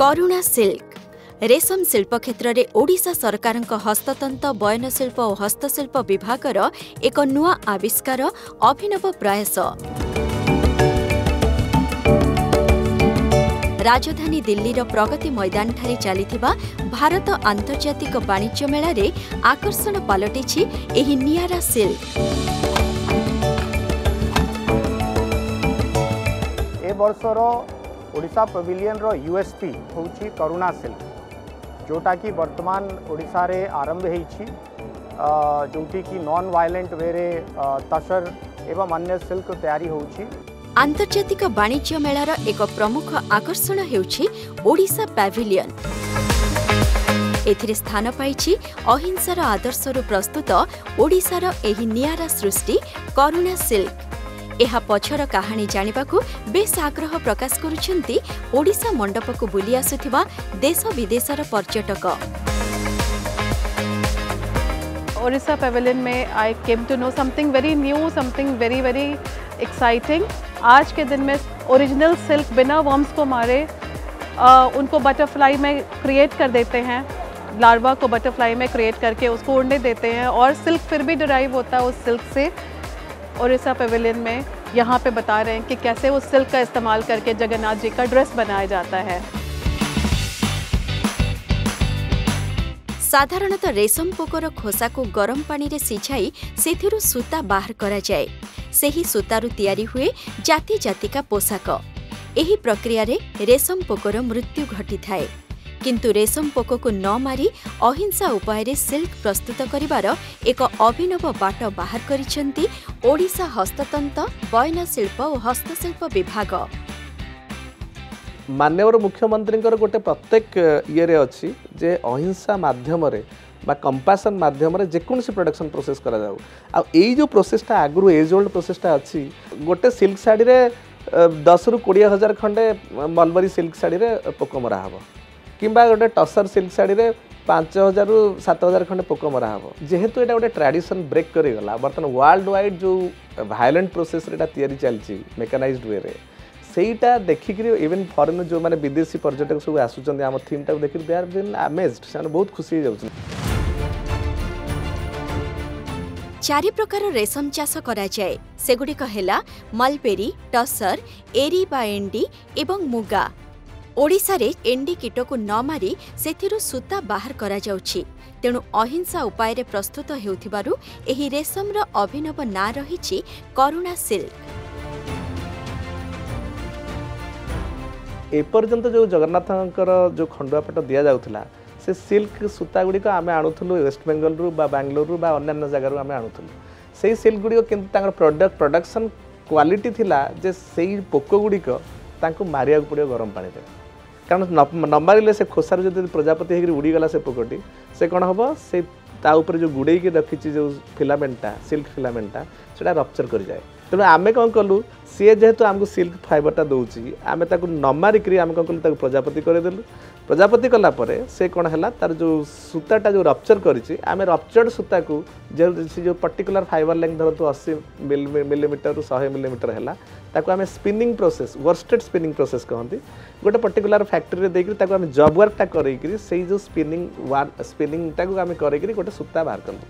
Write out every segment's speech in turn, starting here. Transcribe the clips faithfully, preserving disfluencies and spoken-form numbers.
करुणा silk रेशम शिल्प क्षेत्र में ओडिशा सरकार हस्ततंत बयन शिल्प और हस्तशिल्प विभागर एक नुआ आविष्कार अभिनव प्रयास। राजधानी दिल्लीर प्रगति मैदान ठारे चलिथिबा भारत आंतर्जातिक वाणिज्य मेला रे आकर्षण पलटिछि एही नियारा सिल्क। ए वर्षर ओडिशा पवेलियन रो यूएसपी होउछि करुणा सिल्क, जोटा कि वर्तमान ओडिशा रे आरंभ होइछि, जोटी कि नॉन वायलेंट वे रे तसर एवं अन्य सिल्क तैयारी होउछि। आंतर्जातिक वाणिज्य मेलार एक प्रमुख आकर्षण हेउछि ओडिशा पवेलियन। एथिरे स्थान पाइछि अहिंसार आदर्शरु प्रस्तुत ओडिशार एही नियारा सृष्टि करुणा सिल्क। एहा पछर कहानी जानिबाकू बेस आग्रह प्रकाश करुछंती ओडिशा मंडप को बुली आसुथिबा देश विदेशर पर्यटक। ओडिशा पवेलियन में I came to know something very new, something very very exciting. आज के दिन में ओरिजिनल सिल्क बिना वर्म्स को मारे आ, उनको बटरफ्लाई में क्रिएट कर देते हैं, लार्वा को बटरफ्लाई में क्रिएट करके उसको उड़ने देते हैं और सिल्क फिर भी डिराइव होता है उस सिल्क से। ओडिशा पवेलियन में यहाँ पे बता रहे हैं कि कैसे उस सिल्क का इस्तेमाल करके जगन्नाथ जी का ड्रेस बनाया जाता है। साधारणतः रेशम पोकर खोसा को गरम पानी रे सिझाई सेथिरु सूता बाहर करा जाए। सेही सूतारु तैयारी हुए जाति जातिका पोशाक। एही प्रक्रिया रे रेशम पोकर मृत्यु घटी थाए, किंतु रेशम पोक को न मारी अहिंसा उपाय सिल्क प्रस्तुत करिवार एक अभिनव बाट बाहर करिसेंती ओडिशा हस्ततंत बयन शिल्प और हस्तशिल्प विभाग। माननीय मुख्यमंत्री गोटे प्रत्येक ये रे अच्छी जे अहिंसा माध्यम बा कंपासन माध्यम जेकोसी प्रोडक्शन प्रोसेस करा जाऊ। आ एई जो प्रोसेसटा आगु एज ओल्ड प्रोसेसटा अच्छी, गोटे सिल्क साड़ी रे दस रु कोड़े हजार खंडे मलबरी सिल्क साड़ी रे पोक मरा हबो, किंबा गोटे टसर सिल्क साड़ी रे पांच हजार रु सात हजार खंडे पोक मरा हबो। जेहेतु एटा गोटे ट्रेडिशन ब्रेक करिगला, बर्तमान वर्ल्ड वाइड जो वायलेंट प्रोसेस रे तैयारी चलची मेकानाइज्ड वे रे, सेटा देखिक इवन फॉरेन जो माने विदेशी पर्यटक सब आसुचंदी आम थीम टा देखि दे आर बीन अमेज्ड, से बहुत खुशी जाउछन। चारि प्रकार रेशम चाष करा जाए, सेगुड़िक हेला मलपेरी, टसर, एरी बा एंडी एवं मुगा। ओडिशा रे एंडी कीट को न मारी सेथिरु सूता बाहर करा जाउछि, तेणु अहिंसा उपाय रे प्रस्तुत हेउथिबारु एही रेशमर अभिनव ना रहिछि करुणा सिल्क। एपर्यंत जो जगन्नाथंकर जो खंडुआपट दिया जाउथला से सिल्क सूता गुड़िक आम आणुलु वेस्ट बेंगल रु बा बेंगलोर रु बा अन्य जगह आम आणुलु। से सिल्क गुड़िक किंतु तांकर प्रोडक्ट प्रोडक्शन क्वालिटी थिला जे सेई पोक गुड़िक तांको मारिया पड़ो गरम पानी रे, कारण न मारे से खोसार जो प्रजापति होकर उड़ीगला से पोकटी से कौन हम से ताऊपर जो गुड़े रखी जो फिलामेंटा सिल्क फिलामेंटा से रप्चर कर जाए। तेणु आम कौन कलु सी जेहेतु आमको सिल्क फाइबरटा दौर आम न मारिक आम कौन कलु प्रजापति करदेलु। प्रजापति कलापर से कौन है तार जो सूताटा जो रप्चर करी आम रप्चर्ड सूता को जो जो पर्टिकुलर फाइबर लेंथ धरतु अस्सी मिलीमीटर सौ मिलीमीटर है ताको आम spinning process worsted spinning process कहती गोटे पर्टिकुलर फैक्ट्री देखिए आम जब वर्कटा कर से जो स्पिनिंग स्पिनिंगटा को आम कर गोटे सूता बाहर कर।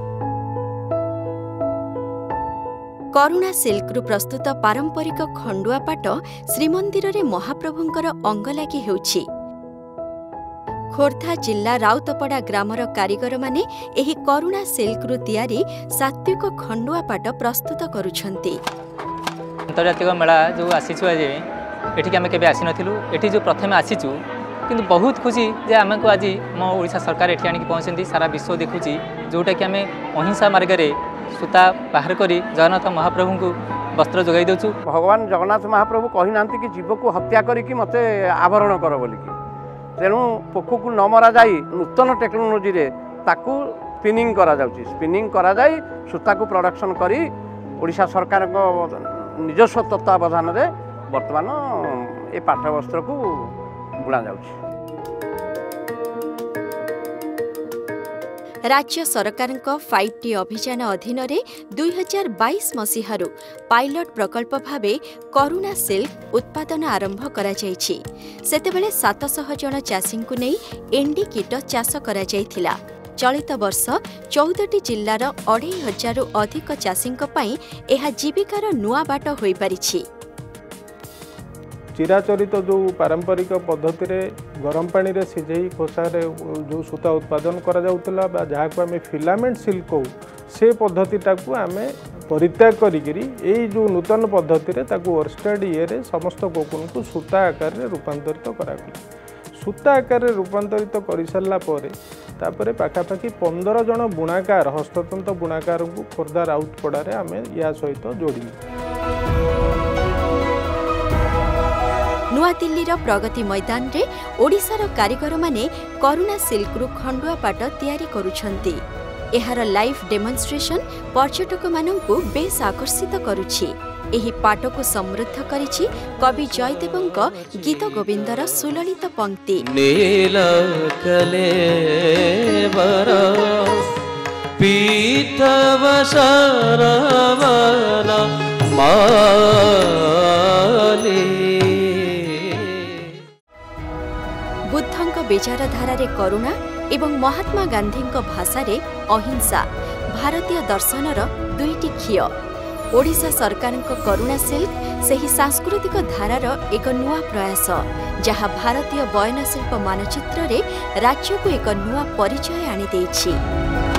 करुणा सिल्क रु प्रस्तुत पारंपरिक खंडुआ पाट श्रीमंदिर रे महाप्रभुंकर अंग लागि हेउछि। खोर्धा जिला राउतपड़ा ग्रामर कारीगर माने एही करुणा सिल्क रु तैयारी सात्विक खंडुआ पाट प्रस्तुत करुछंती। अंतर्जातिक मेला जो आसीछु आज एठी आमे केबे आसी नथिलु, एठी जो प्रथम आसीछु किंतु बहुत खुशी जे आमको आज मो ओडिशा सरकार एठी आनी पहुंचंती, सारा विश्व देखुची जोटा कि आमे अहिंसा मार्ग रे सूता बाहर करी जगन्नाथ महाप्रभु को वस्त्र जोगाई देछु। भगवान जगन्नाथ महाप्रभु कहि नांती कि जीव को हत्या करी कि मते आवरण कर बोली कि, तेणु पोक को न मरा जाई नूतन टेक्नोलोजी रे ताकू स्पिनिंग करा जाउची, स्पिनिंग करा जाई सूता को प्रोडक्शन करी ओडिशा सरकार को निजस्व तत्वावधान रे वर्तमान ए पाठ वस्त्र को बुणा जाउची। राज्य सरकार फाइव टी अभियान अधीन दुई हजार बाईस मसीहारू पायलट प्रकल्प भावे करुणा सिल्क उत्पादन आरंभ करा जायछि। सेतेबेले सात सौ जन चाषी को नहीं एंडी कीट चाष करा जायथिला। चलित वर्ष चौदह जिल्लार अढ़ाई हजार अधिक चाषी यह जीविकार नुआ बाट होई परिछि। चिराचरित जो पारंपरिक पद्धति रे गरम पानी रे सिझेई खोसारे जो सूता उत्पादन करा जाउतला बा जहाँ को आम फिलामेंट सिल्क कहू से पद्धतिटा को आम परित्याग करिकिरी एई जो नूतन पद्धति रे ताकू ओरस्टेड ये रे समस्त कोकुन को सूता आकार रे रूपांतरित करागला। सूता आकार रे रूपांतरित कर सारा पर तापरे पाखापाखि पंद्रह जन बुणाकार हस्ततंत्र बुणाकार को खोर्धा राउतपड़ारे आम या सहित जोड़िलु। नुआ दिल्लीर प्रगति मैदान रे ओडिशार कारीगर माने करुणा सिल्क रु खंडुआ पाट तैयारी करुछंती। एहार लाइव डेमोन्स्ट्रेशन पर्यटक मानंकु बेस आकर्षित करुछि। एही पाट को समृद्ध करिछि कवि जयदेवंक गीत गोविंदर सुललित पंक्ति। नील कलेवर पीतव शरवन माली। बुद्धंक विचारधारा रे करुणा एवं महात्मा गांधी भाषा रे अहिंसा भारतीय दर्शनर दुईटी खिय। ओडिशा सरकार करुणा सिल्क सही सांस्कृतिक धारार एक नुआ प्रयास जहाँ भारतीय बयनशिल्प मानचित्र रे राज्य को एक नुआ परिचय आनी देछि।